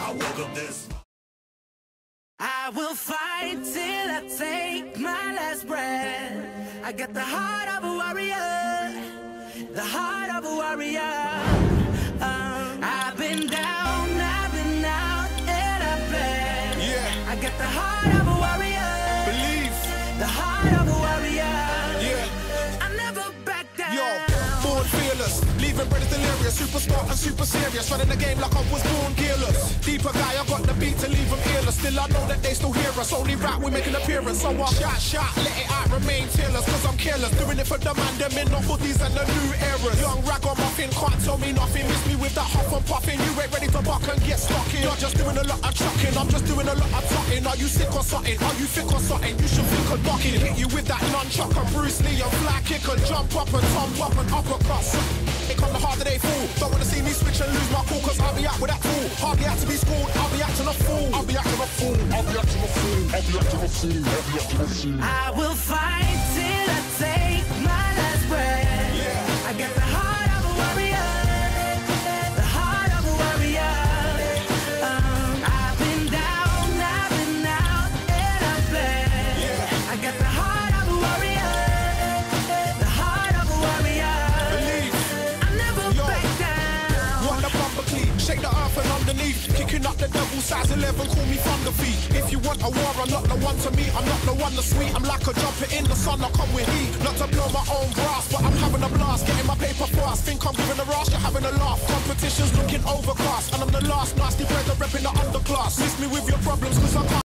I woke up this. I will fight till I take my last breath. I got the heart of a warrior, the heart of a warrior. I've been down, I've been out, and I've bled. Yeah. I got the heart of a warrior, Believe. the heart of a warrior. Yeah. I never back down. Yo, born fearless, leaving brothers delirious, super smart and super serious, running the game like I was born gearless. Deeper guy, I got the beat to leave them earless. Still I know that they still hear us, only rap we make an appearance. So I shot, let it out, remain tearless, cause I'm careless. Doing it for the man, them in the hoodies and the new eras. Young ragamuffin, can't tell me nothing. Miss me with that huff and puffing, you ain't ready to buck and get stuck in. You're just doing a lot of chucking, I'm just doing a lot of tucking. Are you sick or something? Are you thick or something? You should think of ducking. Hit you with that nunchuck and Bruce Lee and fly kick and jump up and thumb up and uppercuts. They come the harder they fall. Don't wanna see me switch and lose my cool, cause I'll be out with that tool. Hardly have to be schooled, I'll be acting a fool. I'll be acting a fool, I'll be acting a fool, I'll be acting a fool, I'll be acting a fool. I will fight till I take my last breath. Yeah. I got the heart of a warrior, the heart of a warrior. I've been down, I've been out, and I've bled. Yeah. I got the heart of a warrior, the heart of a warrior. Believe. I never Yo. back down. Want the bumper clean, shake the earth and underneath. Kicking up the devil size 11, call me Thunder Feet. If you want a war, I'm not the one to meet. I'm not the one to sweet. I'm like a jumper in the sun, I come with heat. Not to blow my own brass, but I'm having a blast. Getting my paper fast, think I'm giving a rush, you're having a laugh. Competition's looking overcast, and I'm the last nasty brother repping the underclass. Miss me with your problems, cause I can't